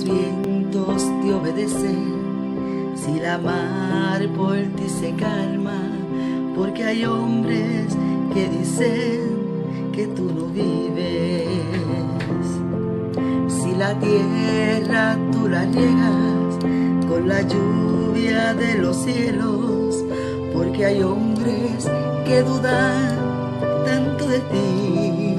los vientos te obedecen, si la mar por ti se calma, porque hay hombres que dicen que tú no vives. Si la tierra tú la riegas con la lluvia de los cielos, porque hay hombres que dudan tanto de ti.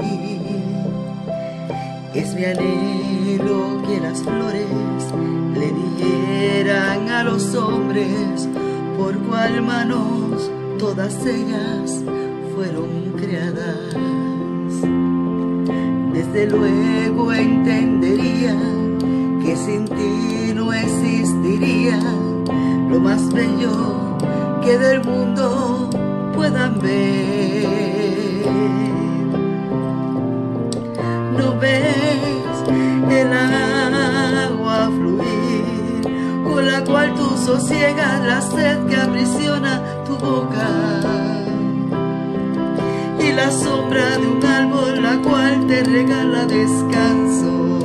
Es mi anhelo que las flores le dijeran a los hombres por cuál manos todas ellas fueron creadas. Desde luego entendería que sin ti no existiría lo más bello que del mundo puedan ver. ¿No ves el agua fluir con la cual tú sosiegas la sed que aprisiona tu boca? Y la sombra de un árbol la cual te regala descanso.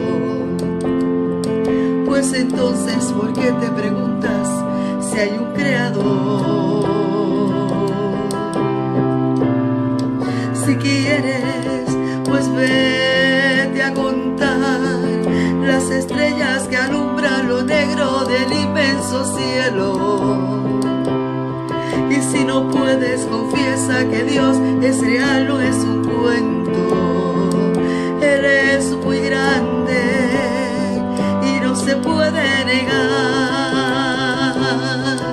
Pues entonces, ¿por qué te preguntas si hay un creador? Si quieres, pues vete a contar las estrellas que alumbran lo negro del inmenso cielo. Y si no puedes, confiesa que Dios es real, no es un cuento. Él es muy grande y no se puede negar.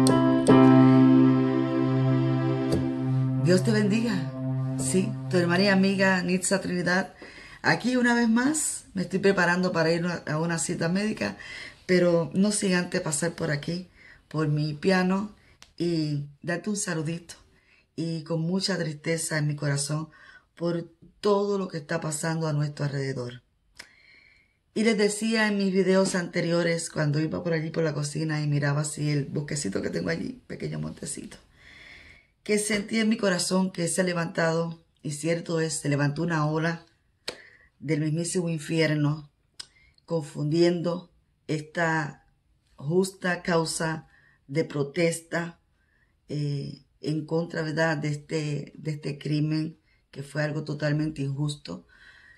Dios te bendiga. Sí, tu hermana y amiga Nitza Trinidad. Aquí una vez más me estoy preparando para ir a una cita médica, pero no sin antes pasar por aquí, por mi piano, y darte un saludito y con mucha tristeza en mi corazón por todo lo que está pasando a nuestro alrededor. Y les decía en mis videos anteriores, cuando iba por allí por la cocina y miraba así el bosquecito que tengo allí, pequeño montecito, que sentí en mi corazón que se ha levantado, y cierto es, se levantó una ola del mismísimo infierno, confundiendo esta justa causa de protesta en contra, ¿verdad?, de este crimen, que fue algo totalmente injusto.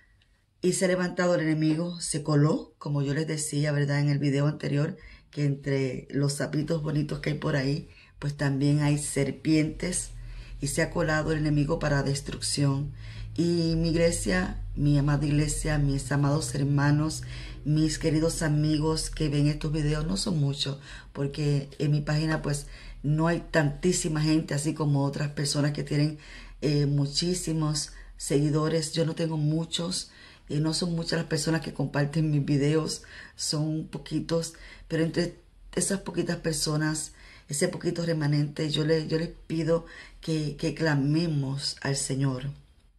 Y se ha levantado el enemigo, se coló, como yo les decía, ¿verdad?, en el video anterior, que entre los sapitos bonitos que hay por ahí, pues también hay serpientes, y se ha colado el enemigo para destrucción. Y mi iglesia, mi amada iglesia, mis amados hermanos, mis queridos amigos que ven estos videos, no son muchos, porque en mi página pues no hay tantísima gente, así como otras personas que tienen muchísimos seguidores. Yo no tengo muchos, no son muchas las personas que comparten mis videos, son poquitos, pero entre esas poquitas personas, ese poquito remanente, yo les pido que clamemos al Señor.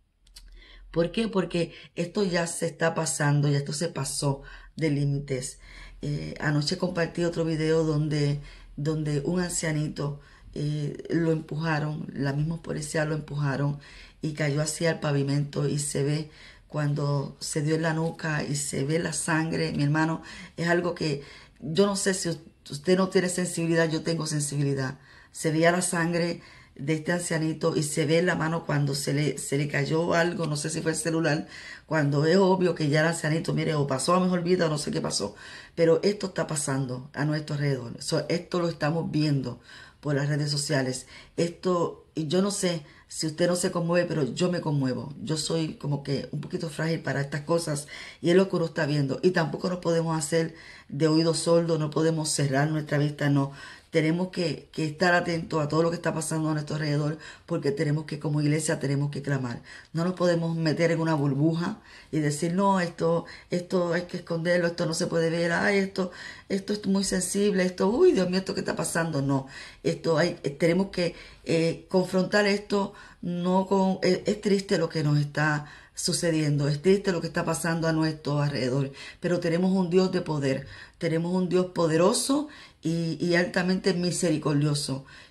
¿Por qué? Porque esto ya se está pasando, ya esto se pasó de límites. Anoche compartí otro video donde un ancianito lo empujaron, la misma policía lo empujaron y cayó hacia el pavimento, y se ve cuando se dio en la nuca y se ve la sangre. Mi hermano, es algo que yo no sé si usted no tiene sensibilidad, yo tengo sensibilidad. Se veía la sangre de este ancianito y se ve en la mano cuando se le cayó algo, no sé si fue el celular, cuando es obvio que ya el ancianito, mire, o pasó a mejor vida o no sé qué pasó, pero esto está pasando a nuestro alrededor. Esto lo estamos viendo por las redes sociales. Esto, y yo no sé si usted no se conmueve, pero yo me conmuevo. Yo soy como que un poquito frágil para estas cosas, y es lo que uno está viendo. Y tampoco nos podemos hacer de oídos sordos, no podemos cerrar nuestra vista, no. Tenemos que estar atentos a todo lo que está pasando a nuestro alrededor, porque tenemos que, como iglesia, tenemos que clamar. No nos podemos meter en una burbuja y decir, no, esto hay que esconderlo, esto no se puede ver, ay, esto es muy sensible, esto, uy, Dios mío, esto que está pasando. No, tenemos que confrontar esto, no con, es triste lo que nos está sucediendo, es triste lo que está pasando a nuestro alrededor, pero tenemos un Dios de poder, tenemos un Dios poderoso y altamente misericordioso,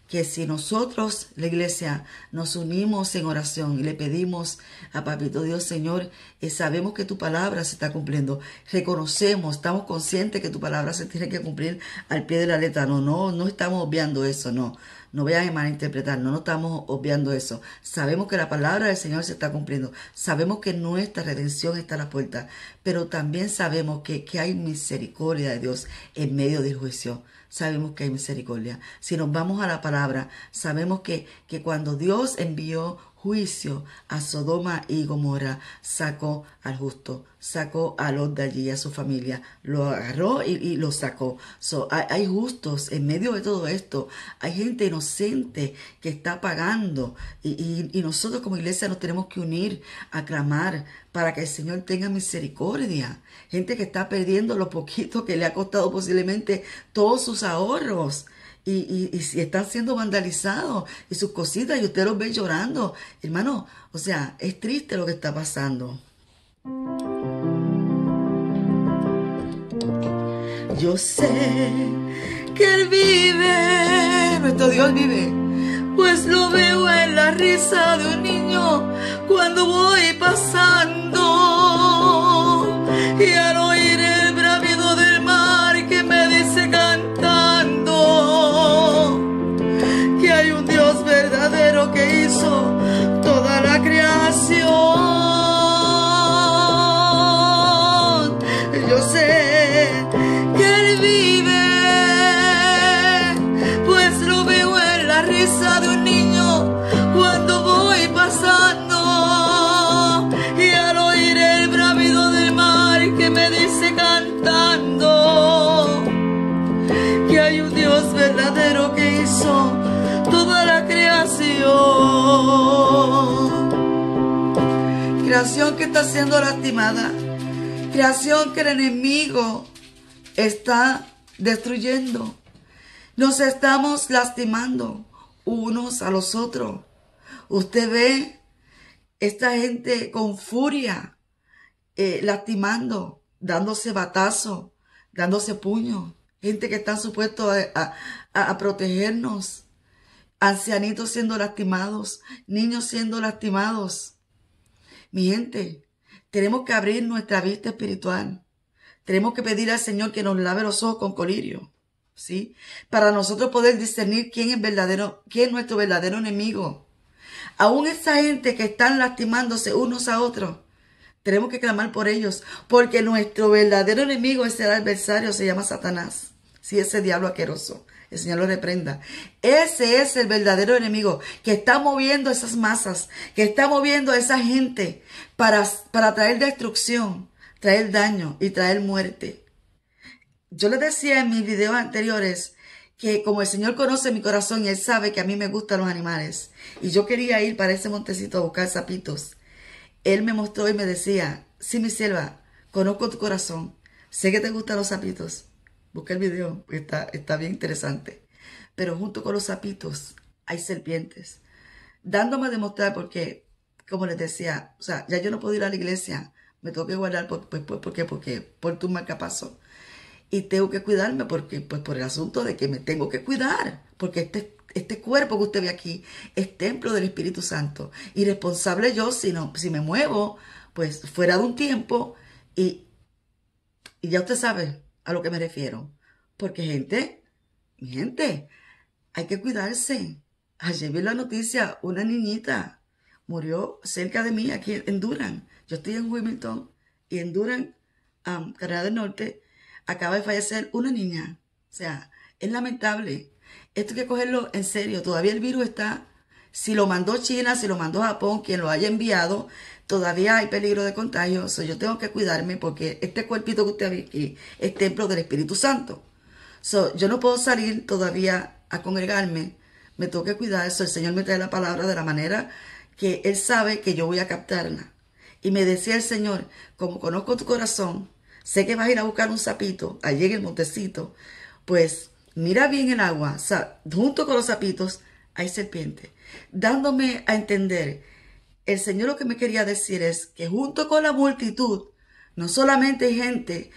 que si nosotros, la iglesia, nos unimos en oración y le pedimos a Papito Dios, Señor, sabemos que tu palabra se está cumpliendo, reconocemos, estamos conscientes que tu palabra se tiene que cumplir al pie de la letra. No estamos obviando eso, no vayan a malinterpretar, no estamos obviando eso. Sabemos que la palabra del Señor se está cumpliendo, sabemos que nuestra redención está a la puerta, pero también sabemos que hay misericordia de Dios en medio del juicio. Sabemos que hay misericordia. Si nos vamos a la palabra, sabemos que cuando Dios envió juicio a Sodoma y Gomorra, sacó al justo, sacó a Lot de allí, a su familia, lo agarró y lo sacó. Hay justos en medio de todo esto, hay gente inocente que está pagando y nosotros como iglesia nos tenemos que unir a clamar para que el Señor tenga misericordia. Gente que está perdiendo lo poquito que le ha costado posiblemente todos sus ahorros. Y si están siendo vandalizados y sus cositas y usted los ve llorando, hermano, o sea, es triste lo que está pasando. Yo sé que Él vive, nuestro Dios vive, pues lo veo en la risa de un niño cuando voy pasando y al oír el bravido del mar que me dice cantando que hay un Dios verdadero que hizo toda la creación. Yo sé que Él vive, pues lo veo en la risa de un niño cuando voy pasando y al oír el bravido del mar que me dice cantando que hay un Dios verdadero que hizo toda la creación. Creación que está siendo lastimada, creación que el enemigo está destruyendo. Nos estamos lastimando unos a los otros. Usted ve esta gente con furia, lastimando, dándose batazos, dándose puños. Gente que está supuesto a protegernos. Ancianitos siendo lastimados, niños siendo lastimados. Mi gente, tenemos que abrir nuestra vista espiritual. Tenemos que pedir al Señor que nos lave los ojos con colirio, ¿sí? Para nosotros poder discernir quién es nuestro verdadero enemigo. Aún esa gente que están lastimándose unos a otros, tenemos que clamar por ellos, porque nuestro verdadero enemigo, ese adversario, se llama Satanás. Sí, ese diablo asqueroso. El Señor lo reprenda. Ese es el verdadero enemigo que está moviendo esas masas, que está moviendo a esa gente para traer destrucción, traer daño y traer muerte. Yo les decía en mis videos anteriores que como el Señor conoce mi corazón y Él sabe que a mí me gustan los animales y yo quería ir para ese montecito a buscar sapitos, Él me mostró y me decía, sí, mi sierva, conozco tu corazón, sé que te gustan los sapitos. Busca el video, está bien interesante. Pero junto con los sapitos hay serpientes. Dándome a demostrar porque, como les decía, o sea, ya yo no puedo ir a la iglesia. Me tengo que guardar porque por tu marcapaso. Y tengo que cuidarme porque, pues por el asunto de que me tengo que cuidar. Porque este cuerpo que usted ve aquí es templo del Espíritu Santo. Y responsable yo si me muevo, pues fuera de un tiempo y ya usted sabe a lo que me refiero. Porque mi gente, hay que cuidarse. Ayer vi la noticia, una niñita murió cerca de mí aquí en Durham. Yo estoy en Wilmington y en Durham, Carolina del Norte, acaba de fallecer una niña. O sea, es lamentable. Esto hay que cogerlo en serio. Todavía el virus está, si lo mandó China, si lo mandó Japón, quien lo haya enviado, todavía hay peligro de contagio. Yo tengo que cuidarme porque este cuerpito que usted ve aquí es templo del Espíritu Santo. Yo no puedo salir todavía a congregarme. Me tengo que cuidar. El Señor me trae la palabra de la manera que Él sabe que yo voy a captarla. Y me decía el Señor, como conozco tu corazón, sé que vas a ir a buscar un sapito allí en el montecito, pues mira bien el agua. Junto con los sapitos hay serpientes. Dándome a entender, el Señor lo que me quería decir es que junto con la multitud, no solamente hay gente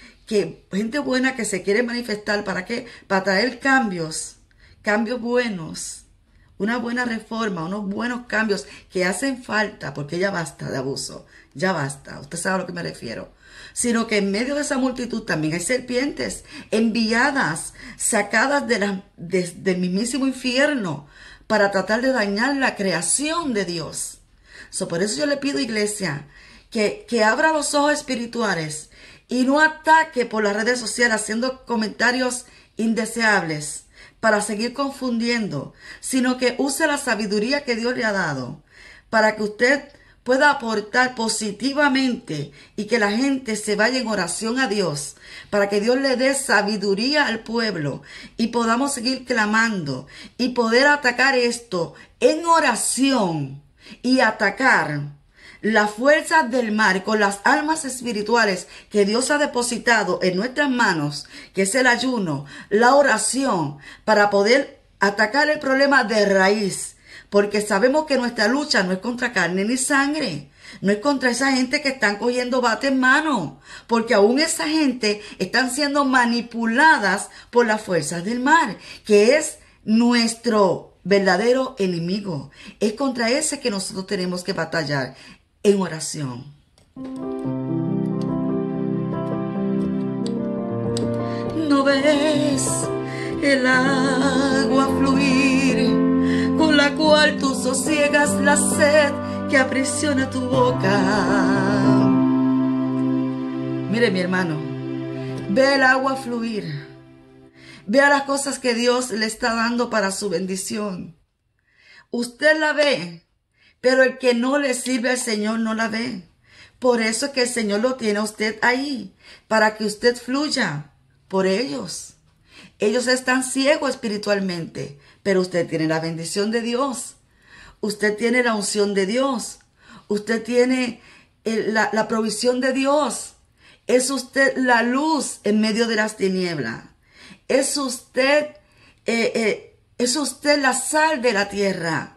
buena que se quiere manifestar. ¿Para qué? Para traer cambios buenos. una buena reforma, unos buenos cambios que hacen falta, porque ya basta de abuso, ya basta, usted sabe a lo que me refiero. Sino que en medio de esa multitud también hay serpientes enviadas, sacadas del mismísimo infierno para tratar de dañar la creación de Dios. Por eso yo le pido, iglesia, que abra los ojos espirituales y no ataque por las redes sociales haciendo comentarios indeseables para seguir confundiendo, sino que use la sabiduría que Dios le ha dado para que usted pueda aportar positivamente y que la gente se vaya en oración a Dios, para que Dios le dé sabiduría al pueblo y podamos seguir clamando y poder atacar esto en oración y atacar las fuerzas del mal con las armas espirituales que Dios ha depositado en nuestras manos, que es el ayuno, la oración, para poder atacar el problema de raíz. Porque sabemos que nuestra lucha no es contra carne ni sangre. No es contra esa gente que están cogiendo bate en mano. Porque aún esa gente están siendo manipuladas por las fuerzas del mal, que es nuestro verdadero enemigo. Es contra ese que nosotros tenemos que batallar en oración. ¿No ves el agua fluir, con la cual tú sosiegas la sed que aprisiona tu boca? Mire, mi hermano, ve el agua fluir. Vea las cosas que Dios le está dando para su bendición. Usted la ve, pero el que no le sirve al Señor no la ve. Por eso es que el Señor lo tiene a usted ahí, para que usted fluya por ellos. Ellos están ciegos espiritualmente, pero usted tiene la bendición de Dios. Usted tiene la unción de Dios. Usted tiene la provisión de Dios. Es usted la luz en medio de las tinieblas. Es usted la sal de la tierra.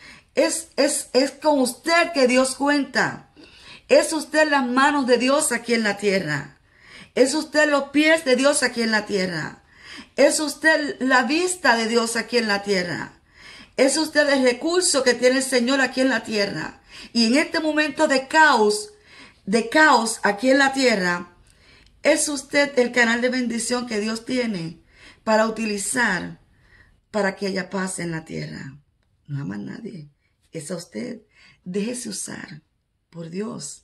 Es con usted que Dios cuenta. Es usted las manos de Dios aquí en la tierra. Es usted los pies de Dios aquí en la tierra. Es usted la vista de Dios aquí en la tierra. Es usted el recurso que tiene el Señor aquí en la tierra. Y en este momento de caos aquí en la tierra, es usted el canal de bendición que Dios tiene para utilizar para que haya paz en la tierra. No ama a nadie. Es a usted. Déjese usar por Dios.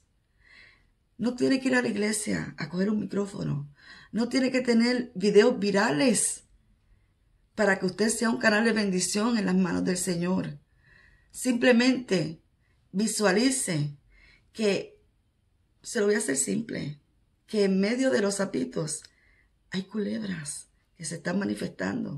No tiene que ir a la iglesia a coger un micrófono. No tiene que tener videos virales para que usted sea un canal de bendición en las manos del Señor. Simplemente visualice que, se lo voy a hacer simple, que en medio de los sapitos hay culebras que se están manifestando.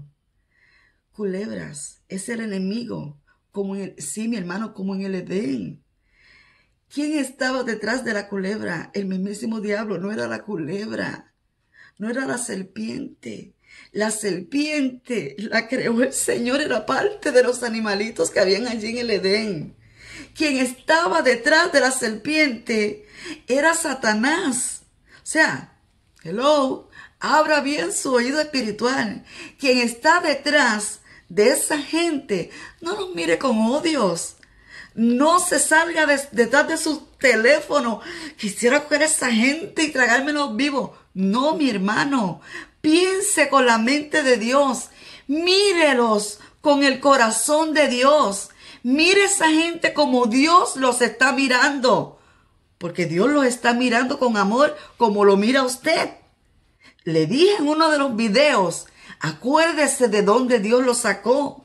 Culebras, es el enemigo, sí, mi hermano, como en el Edén. ¿Quién estaba detrás de la culebra? El mismísimo diablo. No era la culebra, no era la serpiente. La serpiente la creó el Señor, era parte de los animalitos que habían allí en el Edén. Quien estaba detrás de la serpiente era Satanás. O sea, hello, abra bien su oído espiritual. Quien está detrás de esa gente, no los mire con odios. No se salga detrás de su teléfono. Quisiera coger a esa gente y tragármelos vivos. No, mi hermano. Piense con la mente de Dios. Mírelos con el corazón de Dios. Mire a esa gente como Dios los está mirando. Porque Dios los está mirando con amor como lo mira usted. Le dije en uno de los videos, acuérdese de dónde Dios los sacó.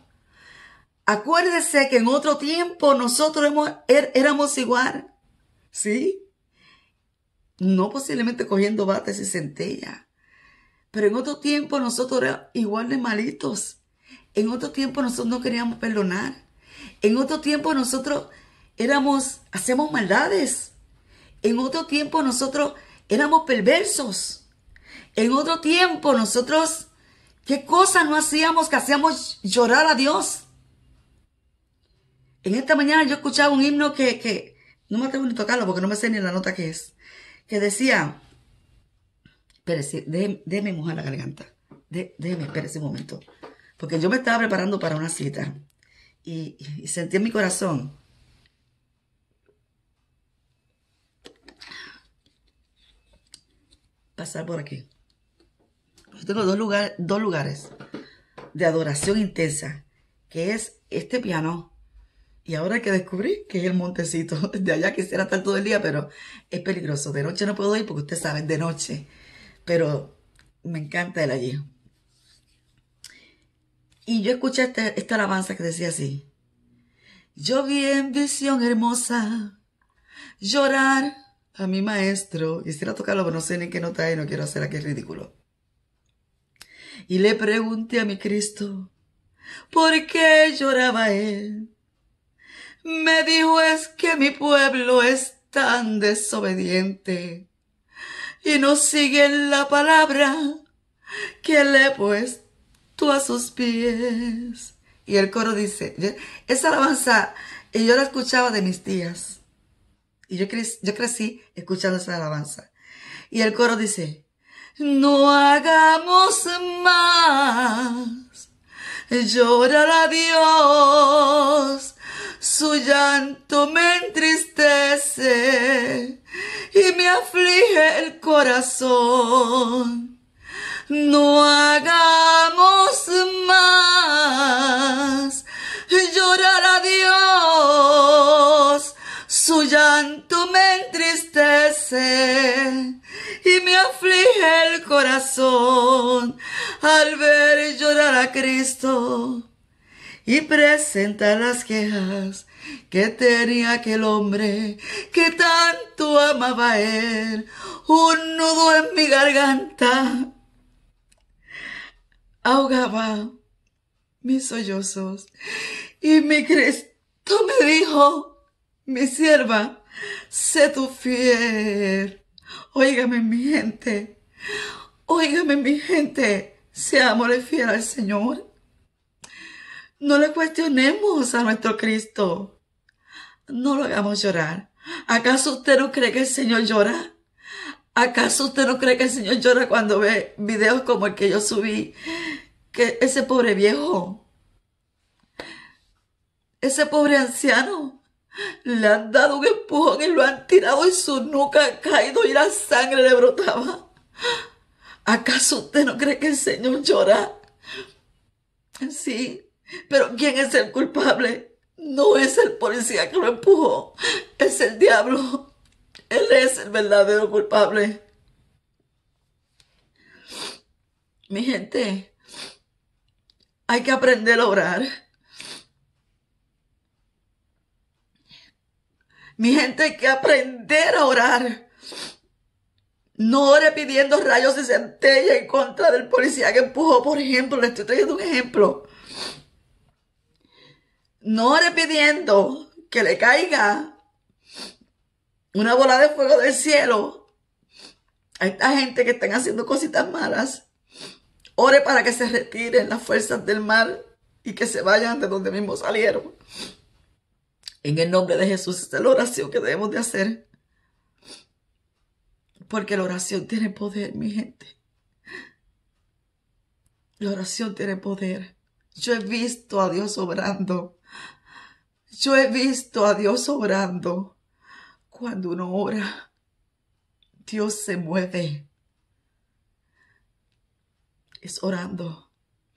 Acuérdese que en otro tiempo nosotros éramos igual. ¿Sí? No posiblemente cogiendo bates y centellas. Pero en otro tiempo nosotros éramos igual de malitos. En otro tiempo nosotros no queríamos perdonar. En otro tiempo nosotros hacíamos maldades. En otro tiempo nosotros éramos perversos. En otro tiempo nosotros, ¿qué cosas no hacíamos que hacíamos llorar a Dios? En esta mañana yo escuchaba un himno que no me atrevo ni tocarlo porque no me sé ni la nota que es. Que decía, espérese, déjeme mojar la garganta. Déjeme, espérese un momento. Porque yo me estaba preparando para una cita. y sentí en mi corazón pasar por aquí. Yo tengo dos lugares de adoración intensa, que es este piano, y ahora que descubrí que es el montecito. De allá quisiera estar todo el día, pero es peligroso. De noche no puedo ir porque ustedes saben, de noche. Pero me encanta el allí. Y yo escuché esta alabanza que decía así: yo vi en visión hermosa llorar a mi maestro. Quisiera tocarlo, pero no sé ni qué nota es, no quiero hacer aquí el ridículo. Y le pregunté a mi Cristo, ¿por qué lloraba él? Me dijo, es que mi pueblo es tan desobediente y no siguen la palabra que le he puesto a sus pies. Y el coro dice, esa alabanza, y yo la escuchaba de mis tías. Y yo crecí escuchando esa alabanza. Y el coro dice, no hagamos más llorar a Dios, su llanto me entristece y me aflige el corazón. No hagamos más llorar a Dios, su llanto me entristece y me aflige el corazón al ver llorar a Cristo y presentar las quejas que tenía aquel hombre que tanto amaba a él. Un nudo en mi garganta ahogaba mis sollozos y mi Cristo me dijo, mi sierva, sé tú fiel. Óigame mi gente, seámosle fiel al Señor. No le cuestionemos a nuestro Cristo. No lo hagamos llorar. ¿Acaso usted no cree que el Señor llora? ¿Acaso usted no cree que el Señor llora cuando ve videos como el que yo subí? Que ese pobre viejo, ese pobre anciano, le han dado un empujón y lo han tirado y su nuca ha caído y la sangre le brotaba. ¿Acaso usted no cree que el Señor llora? Sí, pero ¿quién es el culpable? No es el policía que lo empujó, es el diablo. Él es el verdadero culpable. Mi gente, hay que aprender a orar. Mi gente, hay que aprender a orar. No ore pidiendo rayos de centella en contra del policía que empujó, por ejemplo. Le estoy trayendo un ejemplo. No ore pidiendo que le caiga una bola de fuego del cielo a esta gente que están haciendo cositas malas. Ore para que se retiren las fuerzas del mal y que se vayan de donde mismo salieron. En el nombre de Jesús, esta es la oración que debemos de hacer. Porque la oración tiene poder, mi gente. La oración tiene poder. Yo he visto a Dios obrando. Yo he visto a Dios obrando. Cuando uno ora, Dios se mueve. Es orando.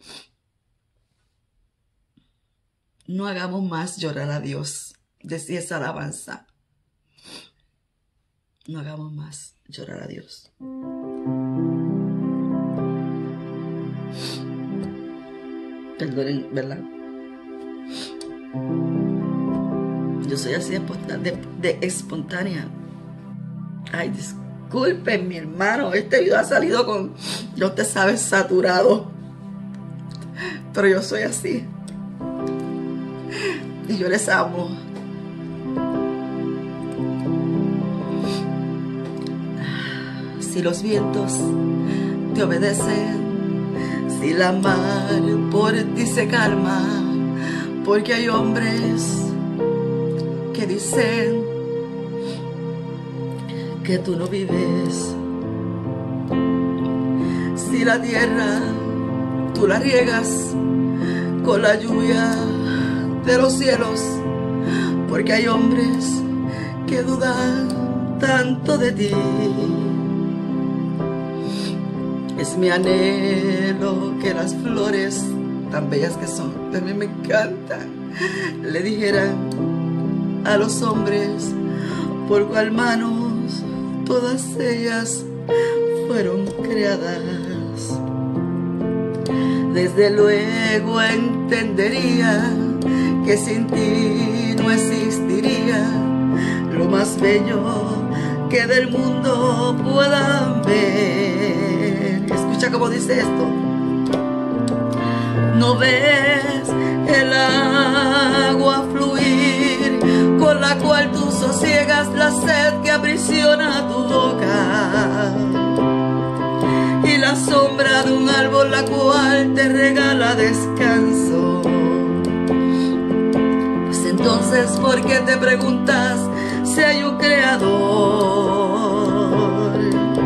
No hagamos más llorar a Dios. Decía esa alabanza. No hagamos más llorar a Dios. Perdonen, ¿verdad? Yo soy así de espontánea. Ay, disculpen, mi hermano. Este video ha salido con, ya usted sabe, saturado. Pero yo soy así. Y yo les amo. Si los vientos te obedecen, si la mar por ti se calma, porque hay hombres que dicen que tú no vives. Si la tierra tú la riegas con la lluvia de los cielos, porque hay hombres que dudan tanto de ti. Es mi anhelo que las flores, tan bellas que son, también me encantan, le dijeran a los hombres por cual manos todas ellas fueron creadas. Desde luego entendería que sin ti no existiría lo más bello que del mundo puedan ver. Escucha cómo dice esto. ¿No ves el agua fluir con la cual tú sosiegas la sed que aprisiona tu boca? Y la sombra de un árbol la cual te regala descanso. Pues entonces, ¿por qué te preguntas si hay un creador?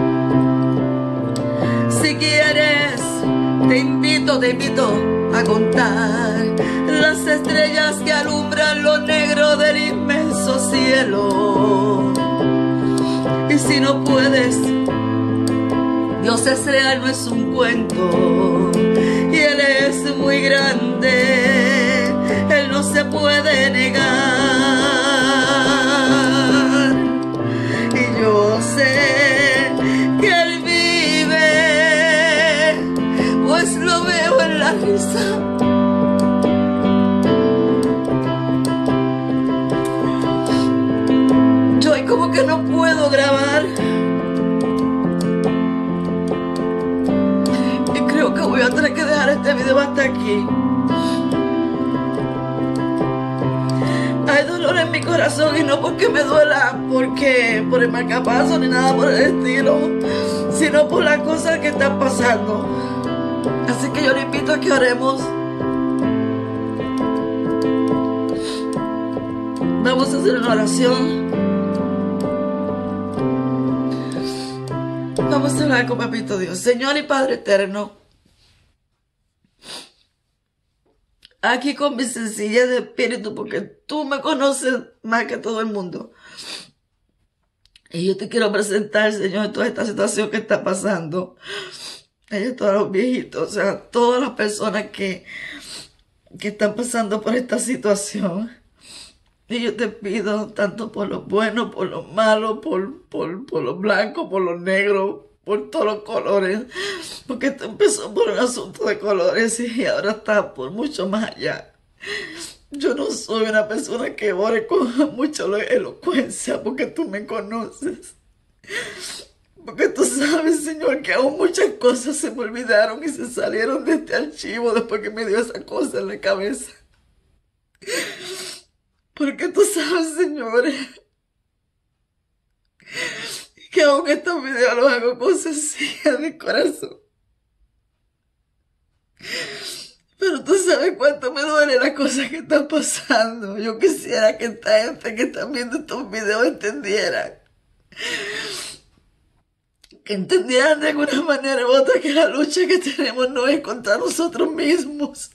Si quieres, te invito a contar las estrellas que alumbran lo negro del inmenso cielo. Y si no puedes, Dios es real, no es un cuento, y Él es muy grande, Él no se puede negar. Y yo sé que Él vive, pues lo veo en la risa. Yo hoy como que no puedo grabar. Creo que voy a tener que dejar este video hasta aquí. Hay dolor en mi corazón, y no porque me duela por el marcapaso ni nada por el estilo, sino por las cosas que están pasando. Así que yo le invito a que oremos. Vamos a hacer una oración. Vamos a hablar con Papito Dios. Señor y Padre eterno, aquí con mi sencillez de espíritu, porque tú me conoces más que todo el mundo. Y yo te quiero presentar, Señor, toda esta situación que está pasando. Todos los viejitos, o sea, todas las personas que están pasando por esta situación. Y yo te pido, tanto por los buenos, por los malos, por los blancos, por los negros, por todos los colores, porque esto empezó por un asunto de colores y ahora está por mucho más allá. Yo no soy una persona que ore con mucha elocuencia, porque tú me conoces. Porque tú sabes, Señor, que aún muchas cosas se me olvidaron y se salieron de este archivo después que me dio esa cosa en la cabeza. Porque tú sabes, Señor, que aún estos videos los hago con sencillez de corazón. Pero tú sabes cuánto me duele las cosas que están pasando. Yo quisiera que esta gente que está viendo estos videos entendieran. Que entendieran de alguna manera u otra que la lucha que tenemos no es contra nosotros mismos.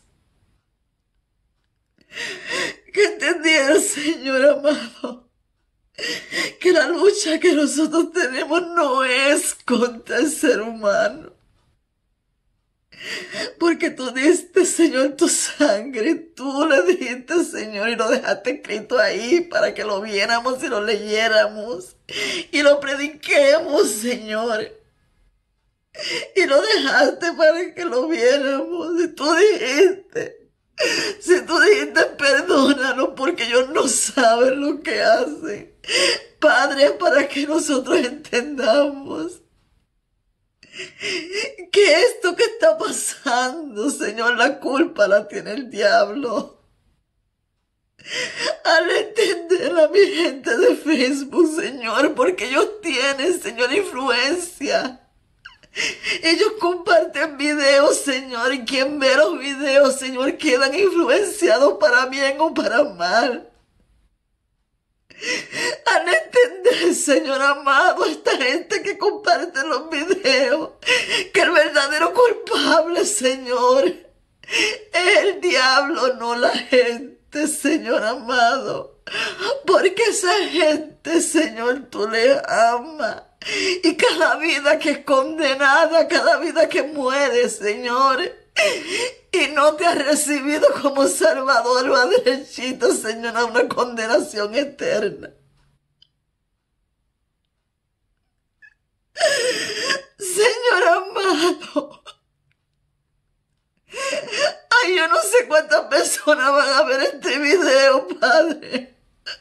Que entendieran, Señor amado, que la lucha que nosotros tenemos no es contra el ser humano. Porque tú diste, Señor, tu sangre, tú le diste, Señor, y lo dejaste escrito ahí para que lo viéramos y lo leyéramos y lo prediquemos, Señor. Y lo dejaste para que lo viéramos. Y tú dijiste, si tú dijiste, perdónanos porque ellos no saben lo que hacen. Padre, para que nosotros entendamos que esto que está pasando, Señor, la culpa la tiene el diablo. Al entender a mi gente de Facebook, Señor, porque ellos tienen, Señor, influencia. Ellos comparten videos, Señor, y quien ve los videos, Señor, quedan influenciados para bien o para mal. Al entender, Señor amado, esta gente que comparte los videos, que el verdadero culpable, Señor, es el diablo, no la gente. gente, Señor amado. Porque esa gente, Señor, tú le amas. Y cada vida que es condenada, cada vida que muere, Señor, y no te has recibido como Salvador, va derechito, Señor, a una condenación eterna. Señor amado, ay, yo no sé cuántas personas van a ver este video, Padre.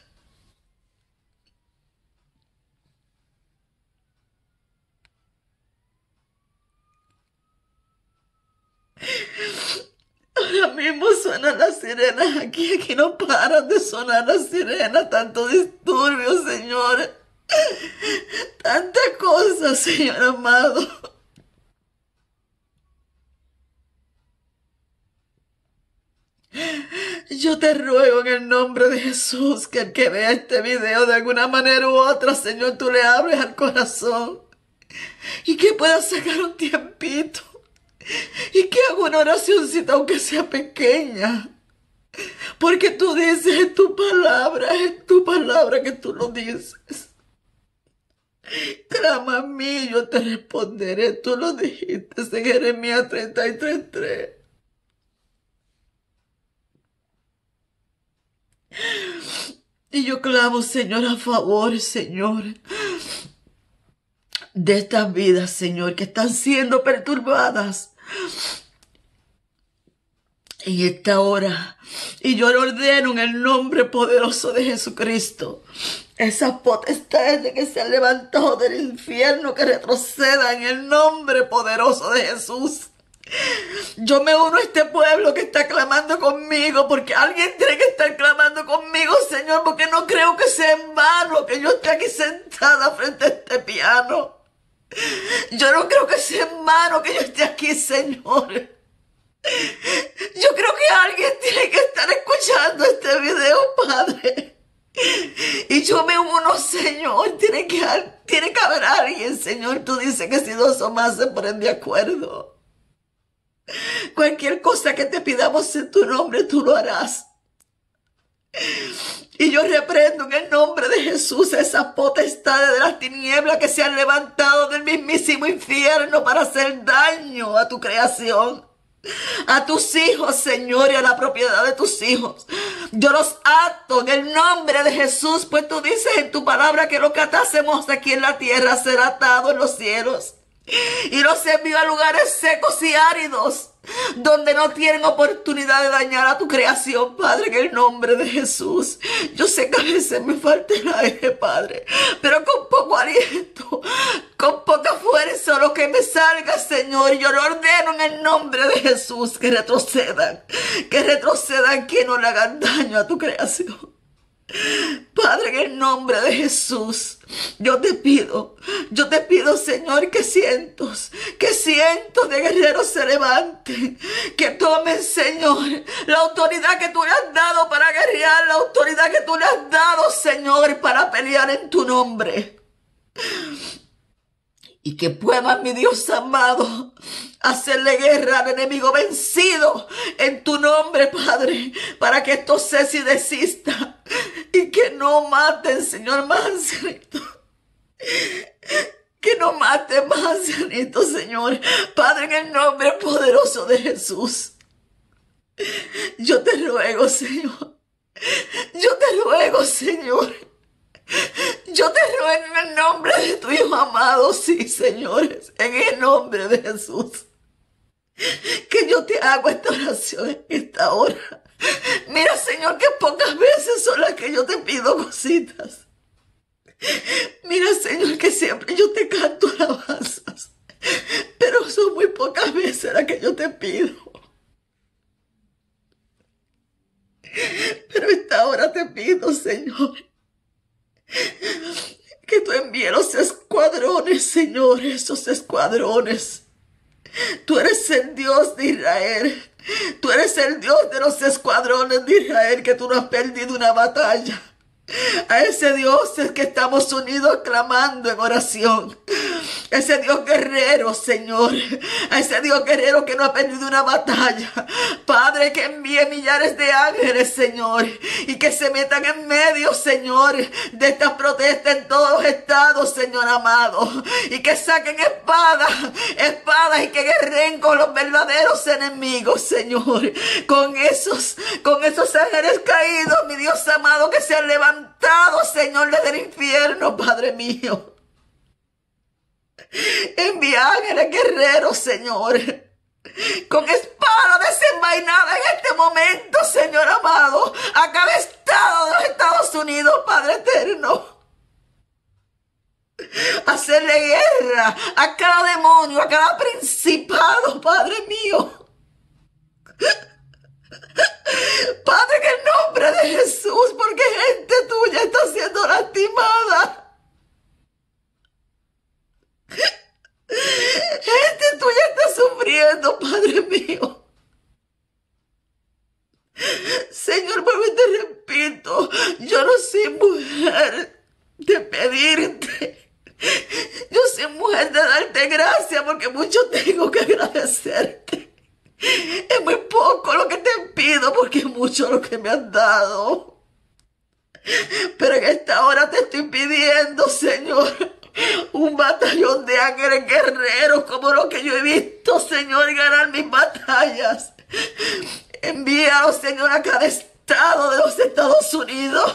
Ahora mismo suenan las sirenas aquí no paran de sonar las sirenas, tanto disturbio, Señor. Tantas cosas, Señor amado. Yo te ruego en el nombre de Jesús que el que vea este video de alguna manera u otra, Señor, tú le abres al corazón y que pueda sacar un tiempito y que haga una oracióncita aunque sea pequeña. Porque tú dices en tu palabra que tú lo dices. Clama a mí, yo te responderé. Tú lo dijiste en Jeremías 33:3. Y yo clamo, Señor, a favor, Señor, de estas vidas, Señor, que están siendo perturbadas en esta hora. Y yo le ordeno en el nombre poderoso de Jesucristo, esas potestades de que se han levantado del infierno, que retrocedan en el nombre poderoso de Jesús. Yo me uno a este pueblo que está clamando conmigo, porque alguien tiene que estar clamando conmigo, Señor, porque no creo que sea en vano que yo esté aquí sentada frente a este piano. Yo no creo que sea en vano que yo esté aquí, Señor. Yo creo que alguien tiene que estar escuchando este video, Padre. Y yo me uno, Señor. Tiene que haber alguien, Señor. Tú dices que si dos o más se ponen de acuerdo, cualquier cosa que te pidamos en tu nombre, tú lo harás. Y yo reprendo en el nombre de Jesús esas potestades de las tinieblas que se han levantado del mismísimo infierno para hacer daño a tu creación, a tus hijos, Señor, y a la propiedad de tus hijos. Yo los ato en el nombre de Jesús, pues tú dices en tu palabra que lo que atásemos aquí en la tierra será atado en los cielos. Y los envío a lugares secos y áridos, donde no tienen oportunidad de dañar a tu creación, Padre, en el nombre de Jesús. Yo sé que a veces me falta el aire, Padre, pero con poco aliento, con poca fuerza, lo que me salga, Señor, yo lo ordeno en el nombre de Jesús, que retrocedan, que no le hagan daño a tu creación. Padre, en el nombre de Jesús, yo te pido, Señor, que cientos de guerreros se levanten, que tomen, Señor, la autoridad que tú le has dado para guerrear, la autoridad que tú le has dado, Señor, para pelear en tu nombre. Y que puedan, mi Dios amado, hacerle guerra al enemigo vencido en tu nombre, Padre, para que esto cese y desista. Y que no maten, Señor, más ancianitos. Que no maten más ancianitos, Señor. Padre, en el nombre poderoso de Jesús. Yo te ruego, Señor. Yo te ruego, Señor. Yo te ruego en el nombre de tu Hijo amado, sí, señores, en el nombre de Jesús, que yo te hago esta oración en esta hora. Mira, Señor, que pocas veces son las que yo te pido cositas. Mira, Señor, que siempre yo te canto alabanzas, pero son muy pocas veces las que yo te pido. Pero esta hora te pido, Señor, que tú envíes los escuadrones, Señor, esos escuadrones. Tú eres el Dios de Israel. Tú eres el Dios de los escuadrones de Israel, que tú no has perdido una batalla. A ese Dios es que estamos unidos clamando en oración. a ese Dios guerrero, Señor, a ese Dios guerrero que no ha perdido una batalla. Padre, que envíe millares de ángeles, Señor, y que se metan en medio, Señor, de estas protestas en todos los estados, Señor amado, y que saquen espadas y que guerreen con los verdaderos enemigos, Señor, con esos ángeles caídos, mi Dios amado, que se han levantado, Señor, desde el infierno, Padre mío. Envía ángeles guerreros, Señor, con espada desenvainada en este momento, Señor amado, a cada estado de los Estados Unidos, Padre eterno. Hacerle guerra a cada demonio, a cada principado, Padre mío. Padre, en el nombre de Jesús, porque gente tuya está siendo lastimada. Gente tuya está sufriendo, Padre mío. Señor, vuelvo y te repito, yo no soy mujer de pedirte. Yo soy mujer de darte gracias porque mucho tengo que agradecerte. Es muy poco lo que te pido porque es mucho lo que me has dado. Pero en esta hora te estoy pidiendo, Señor, un batallón de ángeles guerreros como los que yo he visto, Señor, ganar mis batallas. Envíalos, Señor, a cada estado de los Estados Unidos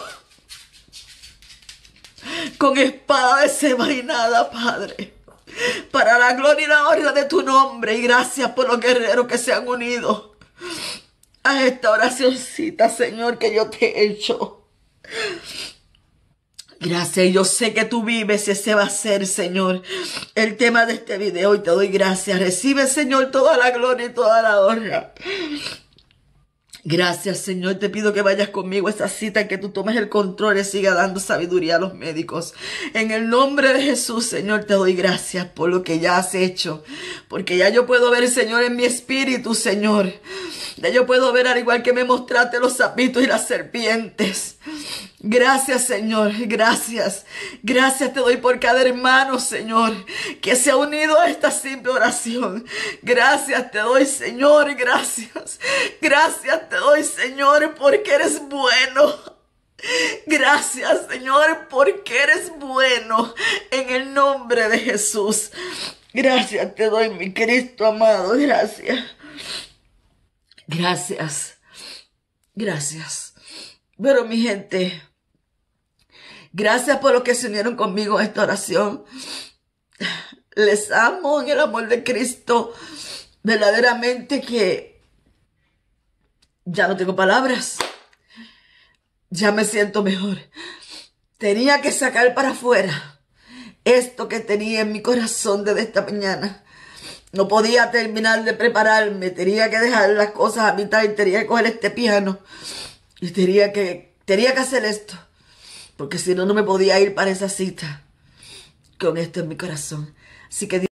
con espada desenvainada, Padre, para la gloria y la honra de tu nombre. Y gracias por los guerreros que se han unido a esta oracioncita, Señor, que yo te he hecho. Gracias, y yo sé que tú vives y ese va a ser, Señor, el tema de este video, y te doy gracias. Recibe, Señor, toda la gloria y toda la honra. Gracias, Señor. Te pido que vayas conmigo a esa cita, que tú tomes el control y siga dando sabiduría a los médicos. En el nombre de Jesús, Señor, te doy gracias por lo que ya has hecho. Porque ya yo puedo ver, Señor, en mi espíritu, Señor. Ya yo puedo ver, al igual que me mostraste los sapitos y las serpientes. Gracias, Señor, gracias. Gracias te doy por cada hermano, Señor, que se ha unido a esta simple oración. Gracias te doy, Señor, gracias. Gracias te doy, Señor, porque eres bueno. Gracias, Señor, porque eres bueno. En el nombre de Jesús. Gracias te doy, mi Cristo amado, gracias. Gracias. Gracias. Pero mi gente, gracias por los que se unieron conmigo en esta oración. Les amo en el amor de Cristo. Verdaderamente que ya no tengo palabras. Ya me siento mejor. Tenía que sacar para afuera esto que tenía en mi corazón desde esta mañana. No podía terminar de prepararme. Tenía que dejar las cosas a mitad y tenía que coger este piano. Y tenía que hacer esto, porque si no, no me podía ir para esa cita con esto en mi corazón. Así que